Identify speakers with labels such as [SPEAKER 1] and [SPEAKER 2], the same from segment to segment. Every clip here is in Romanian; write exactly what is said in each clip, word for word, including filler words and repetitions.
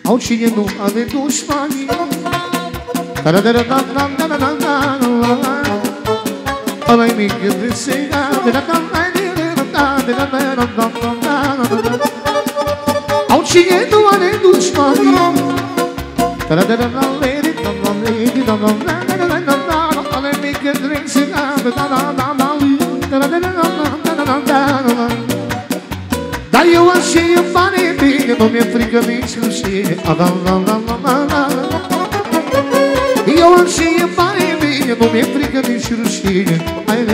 [SPEAKER 1] Au cine nu are dușmani. Ăla-i mic de sega. Au cine nu are dușmani. Ăla-i mic de sega. Dar eu așa e bani bine, nu mi-e frică nici rușine. Eu așa e bani bine, nu mi-e frică nici rușine.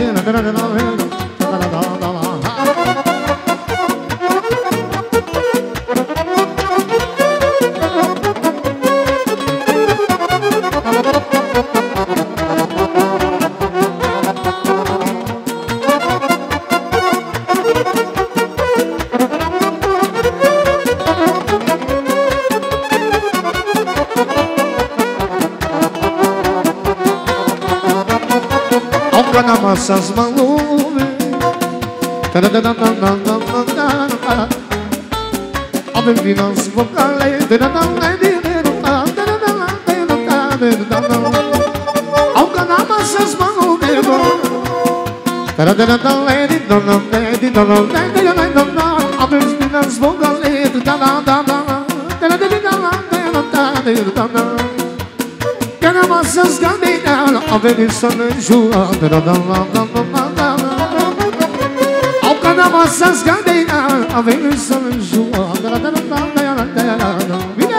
[SPEAKER 1] Masas malume. Avem vinăți vocale. Au cana masas malume. Avem vinăți vocale. Cana masas gandina. Avem să ne juă. Au cana masas gandina. Avem să ne juă. Bine!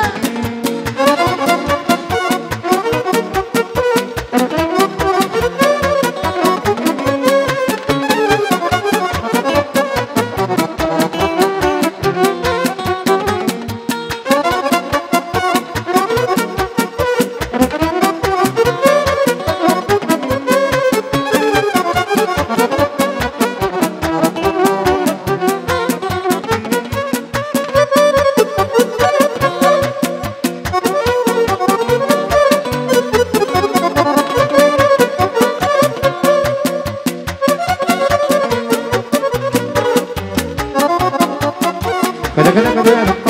[SPEAKER 1] Kada kada kada